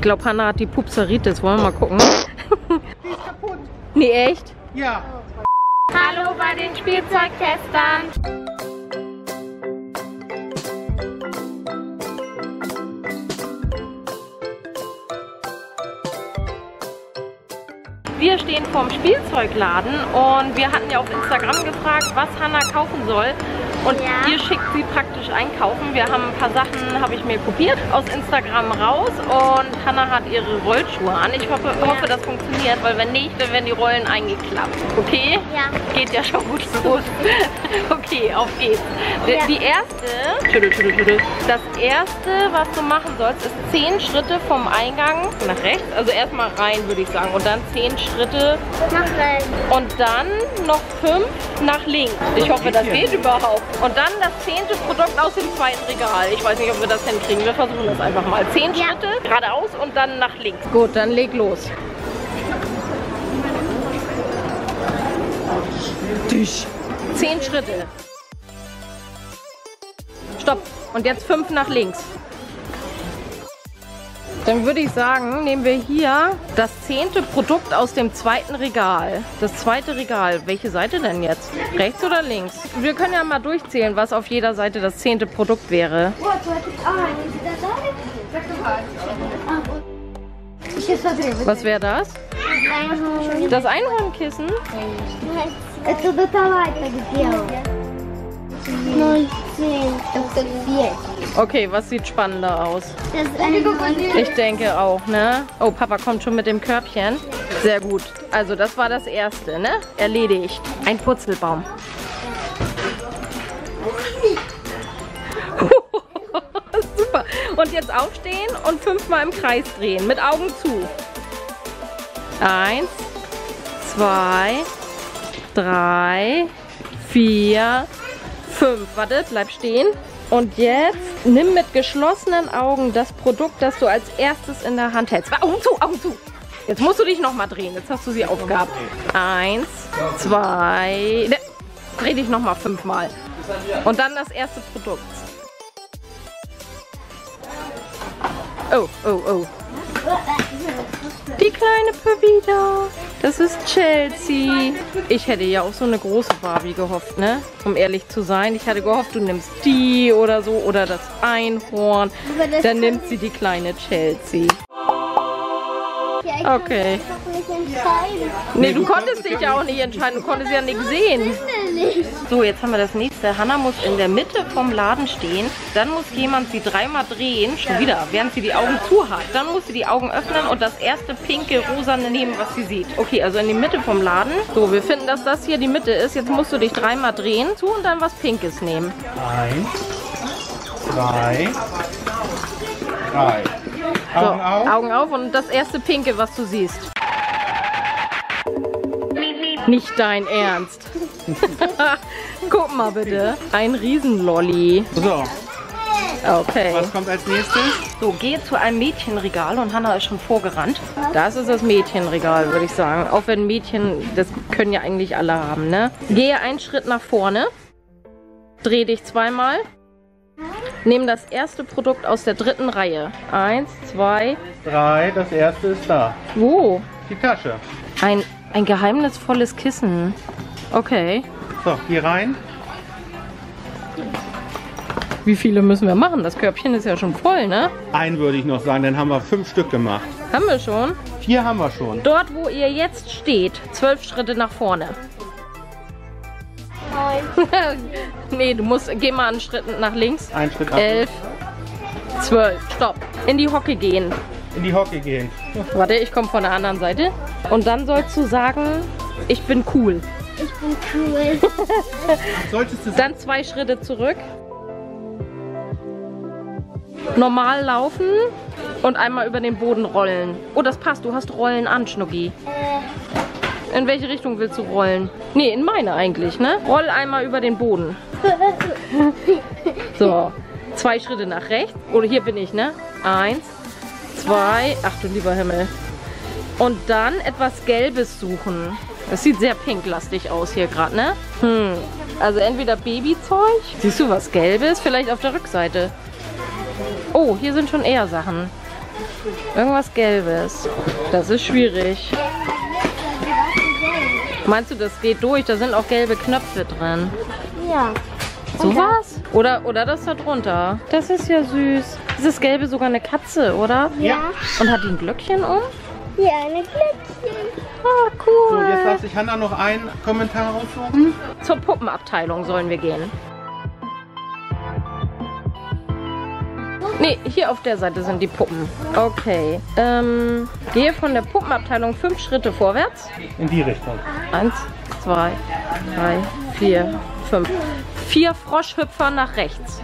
glaube, Hannah hat die Pupseritis. Wollen wir mal gucken? Die ist kaputt. Nee, echt? Ja. Hallo bei den Spielzeugtestern. Wir stehen vorm Spielzeugladen und wir hatten ja auf Instagram gefragt, was Hannah kaufen soll. Und ihr schickt sie praktisch einkaufen. Wir haben ein paar Sachen, habe ich mir kopiert, aus Instagram raus. Und Hannah hat ihre Rollschuhe an. Ich hoffe, das funktioniert, weil wenn nicht, dann werden die Rollen eingeklappt. Okay? Ja. Geht ja schon gut los. Okay, auf geht's. Die erste, schüttel. Das erste, was du machen sollst, ist 10 Schritte vom Eingang nach rechts. Also erstmal rein, würde ich sagen. Und dann 10 Schritte Nach rechts. und dann noch 5 nach links. Ich hoffe, das geht überhaupt. Und dann das 10. Produkt aus dem zweiten Regal. Ich weiß nicht, ob wir das hinkriegen. Wir versuchen das einfach mal. 10 Schritte geradeaus und dann nach links. Gut, dann leg los. Tisch. 10 Schritte. Stopp. Und jetzt 5 nach links. Dann würde ich sagen, nehmen wir hier das 10. Produkt aus dem zweiten Regal. Das zweite Regal. Welche Seite denn jetzt? Rechts oder links? Wir können ja mal durchzählen, was auf jeder Seite das 10. Produkt wäre. Was wäre das? Das Einhornkissen? Это до давай так сделал. 0,10. Это 4. Okay, was sieht spannender aus? Das ist Ich denke auch, ne? Oh, Papa kommt schon mit dem Körbchen. Sehr gut. Also das war das erste, ne? Erledigt. Ein Purzelbaum. Super. Und jetzt aufstehen und 5-mal im Kreis drehen. Mit Augen zu. 1, 2, 3, 4, 5. Warte, bleib stehen. Und jetzt nimm mit geschlossenen Augen das Produkt, das du als erstes in der Hand hältst. Augen zu, Augen zu. Jetzt musst du dich nochmal drehen. Jetzt hast du sie aufgehabt. 1, 2. Ne, dreh dich nochmal 5-mal. Und dann das erste Produkt. Oh, oh, oh. Die kleine Pavida. Das ist Chelsea. Ich hätte ja auch so eine große Barbie gehofft, ne? Um ehrlich zu sein. Ich hatte gehofft, du nimmst die oder so. Oder das Einhorn. Dann nimmt sie die kleine Chelsea. Okay. Nee, du konntest dich ja auch nicht entscheiden. Du konntest ja nichts sehen. So, jetzt haben wir das nächste. Hannah muss in der Mitte vom Laden stehen. Dann muss jemand sie 3-mal drehen. Schon wieder, während sie die Augen zu hat. Dann muss sie die Augen öffnen und das erste pinke, rosane nehmen, was sie sieht. Okay, also in die Mitte vom Laden. So, wir finden, dass das hier die Mitte ist. Jetzt musst du dich 3-mal drehen zu und dann was Pinkes nehmen. 1, 2, 3. Augen auf. So, Augen auf und das erste Pinke, was du siehst. Nicht dein Ernst. Guck mal bitte. Ein Riesenlolli. So, Okay. was kommt als nächstes? So, gehe zu einem Mädchenregal und Hannah ist schon vorgerannt. Das ist das Mädchenregal, würde ich sagen. Auch wenn Mädchen, das können ja eigentlich alle haben, ne? Gehe einen Schritt nach vorne. Dreh dich 2-mal. Nimm das erste Produkt aus der 3. Reihe. 1, 2. 3, das erste ist da. Wo? Die Tasche. Ein geheimnisvolles Kissen. Okay. So, hier rein. Wie viele müssen wir machen? Das Körbchen ist ja schon voll, ne? Einen würde ich noch sagen, dann haben wir 5 Stück gemacht. Haben wir schon. 4 haben wir schon. Dort, wo ihr jetzt steht, 12 Schritte nach vorne. 9. Nee, du musst, geh mal einen Schritt nach links. Ein Schritt ab. 11, 12, stopp. In die Hocke gehen. In die Hocke gehen. Warte, ich komme von der anderen Seite. Und dann sollst du sagen, ich bin cool. Ich bin cool. Solltest du Dann 2 Schritte zurück. Normal laufen und einmal über den Boden rollen. Oh, das passt. Du hast Rollen an, Schnucki. In welche Richtung willst du rollen? Nee, in meine eigentlich, ne? Roll einmal über den Boden. So, 2 Schritte nach rechts. Oder hier bin ich, ne? 1, 2, ach du lieber Himmel. Und dann etwas Gelbes suchen. Das sieht sehr pinklastig aus hier gerade, ne? Also entweder Babyzeug. Siehst du was Gelbes? Vielleicht auf der Rückseite. Oh, hier sind schon eher Sachen. Irgendwas Gelbes. Das ist schwierig. Meinst du, das geht durch? Da sind auch gelbe Knöpfe drin. Ja. Sowas? Oder das da drunter? Das ist ja süß. Ist das Gelbe sogar eine Katze, oder? Ja. Und hat die ein Glöckchen um? Ja, eine Glöckchen. Ah, So, cool. jetzt lasse ich Hannah noch einen Kommentar aussuchen. Zur Puppenabteilung sollen wir gehen. Nee, hier auf der Seite sind die Puppen. Okay. Gehe von der Puppenabteilung 5 Schritte vorwärts. In die Richtung. 1, 2, 3, 4, 5. 4 Froschhüpfer nach rechts.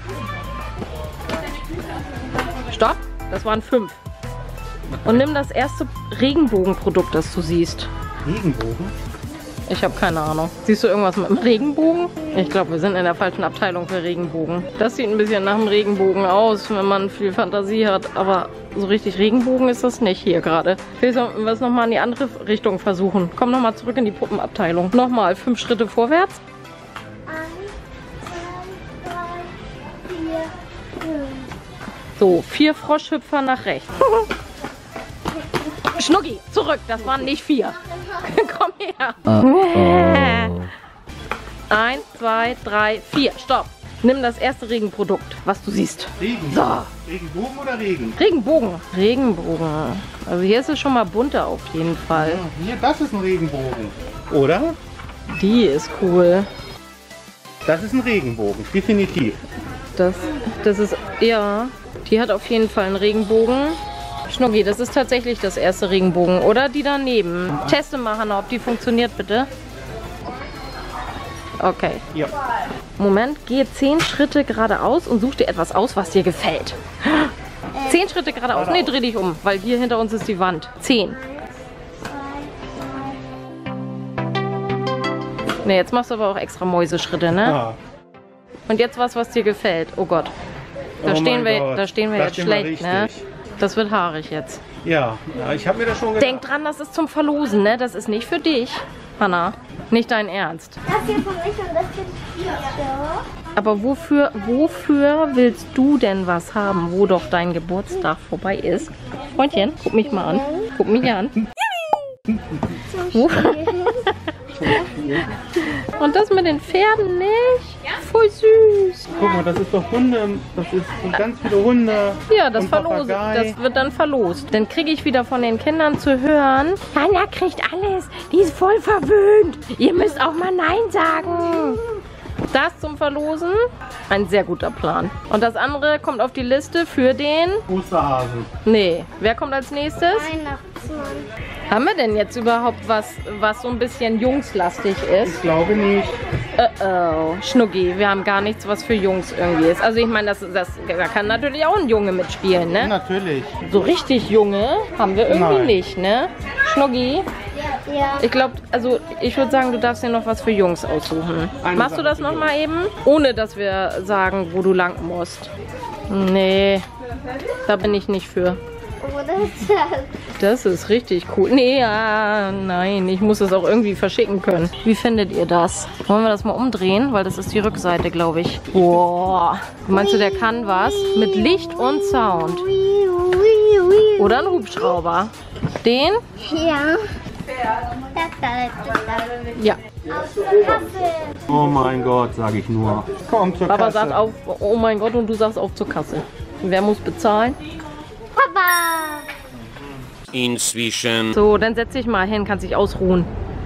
Stopp. Das waren 5. Und nimm das erste Regenbogenprodukt, das du siehst. Regenbogen? Ich habe keine Ahnung. Siehst du irgendwas mit dem Regenbogen? Ich glaube, wir sind in der falschen Abteilung für Regenbogen. Das sieht ein bisschen nach einem Regenbogen aus, wenn man viel Fantasie hat. Aber so richtig Regenbogen ist das nicht hier gerade. Vielleicht sollten wir es nochmal in die andere Richtung versuchen. Komm nochmal zurück in die Puppenabteilung. Nochmal 5 Schritte vorwärts. 1, 2, 3, 4, 5. So, 4 Froschhüpfer nach rechts. Schnucki, zurück. Das waren nicht 4. Komm her. 1, 2, 3, 4. Stopp. Nimm das erste Regenprodukt, was du siehst. Regen. So. Regenbogen oder Regen? Regenbogen. Regenbogen. Also hier ist es schon mal bunter auf jeden Fall. Ja, hier, das ist ein Regenbogen. Oder? Die ist cool. Das ist ein Regenbogen, definitiv. Das ist, ja, die hat auf jeden Fall einen Regenbogen. Schnucki, das ist tatsächlich das erste Regenbogen, oder? Die daneben. Teste mal, Hannah, ob die funktioniert, bitte. Okay. Ja. Moment, gehe 10 Schritte geradeaus und such dir etwas aus, was dir gefällt. 10 Schritte geradeaus. Nee, dreh dich um, weil hier hinter uns ist die Wand. 10. Ne, jetzt machst du aber auch extra Mäuseschritte, ne? Ja. Und jetzt was dir gefällt. Oh Gott. Da Oh stehen mein wir Gott. jetzt Das stehen wir schlecht, ne? richtig. Das wird haarig jetzt. Ja, ich habe mir das schon gedacht. Denk dran, das ist zum Verlosen, ne? Das ist nicht für dich, Hannah. Nicht dein Ernst. Das hier von mich und das hier. Aber wofür willst du denn was haben, wo doch dein Geburtstag vorbei ist? Freundchen, guck mich mal an. Guck mich an. Und das mit den Pferden nicht? Voll süß. Guck mal, das ist doch Hunde. Das sind ganz viele Hunde. Ja, das und verlosen. Papagei. Das wird dann verlost. Dann kriege ich wieder von den Kindern zu hören, Hannah kriegt alles. Die ist voll verwöhnt. Ihr müsst auch mal Nein sagen. Das zum Verlosen. Ein sehr guter Plan. Und das andere kommt auf die Liste für den... Osterhasen. Nee. Wer kommt als nächstes? Weihnachtsmann. Haben wir denn jetzt überhaupt was so ein bisschen jungslastig ist? Ich glaube nicht. Oh, Schnucki, wir haben gar nichts, was für Jungs irgendwie ist. Also ich meine, da kann natürlich auch ein Junge mitspielen, ne? Natürlich. So richtig Junge haben wir irgendwie Nein. nicht, ne? Schnucki, Ja. ich glaube, also ich würde sagen, du darfst dir noch was für Jungs aussuchen. Eine Machst du Sache das für noch mal eben? Ohne, dass wir sagen, wo du lang musst. Nee, da bin ich nicht für. Oder ist das? Das ist richtig cool. Nee, ja, nein, ich muss es auch irgendwie verschicken können. Wie findet ihr das? Wollen wir das mal umdrehen? Weil das ist die Rückseite, glaube ich. Boah. Meinst du, der kann was? Mit Licht und Sound. Oder ein Hubschrauber. Den? Ja. Ja. Aus der Kasse. Oh mein Gott, sage ich nur. Komm zur Papa Kasse. sagt auf, oh mein Gott, und du sagst auf zur Kasse. Wer muss bezahlen? Papa. Inzwischen. So, dann setz dich mal hin, kannst dich ausruhen.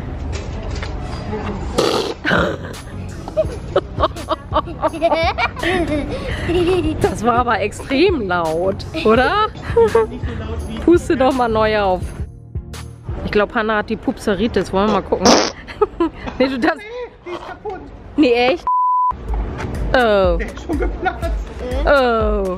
Das war aber extrem laut, oder? Puste doch mal neu auf. Ich glaube, Hannah hat die Pupseritis. Wollen wir mal gucken? Nee, du darfst... Die ist kaputt. Nee, echt? Oh. Der ist schon geplatzt. Oh.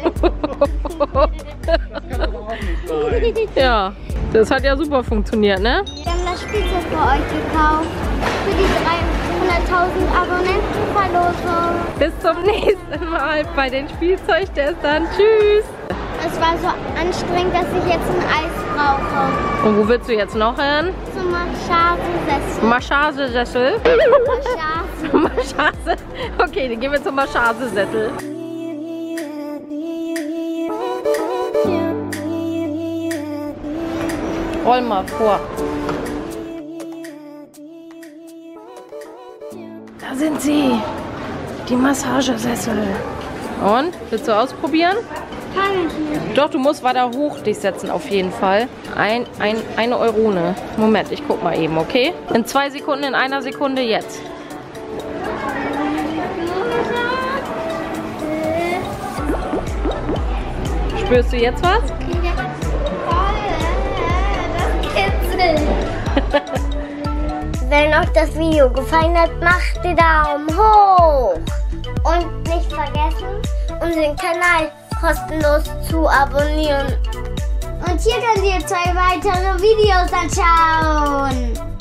Das kann aber auch nicht sein. Ja, das hat ja super funktioniert, ne? Wir haben das Spielzeug für euch gekauft. Für die 300.000 Abonnentenverlosung. Bis zum nächsten Mal bei den Spielzeugtestern. Tschüss. Es war so anstrengend, dass ich jetzt ein Eis brauche. Und wo willst du jetzt noch hin? Zum Massagesessel. Massagesessel. Massage. Massage. Okay, dann gehen wir zum Massagesessel. Roll mal vor. Da sind sie. Die Massagesessel. Und? Willst du ausprobieren? Kann ich nicht. Doch, du musst weiter hoch dich setzen auf jeden Fall. Eine Eurone. Moment, ich guck mal eben, okay? In 2 Sekunden, in 1 Sekunde jetzt. Spürst du jetzt was? Das kitzelt. Wenn euch das Video gefallen hat, macht den Daumen hoch. Und nicht vergessen, unseren Kanal kostenlos zu abonnieren. Und hier könnt ihr 2 weitere Videos anschauen.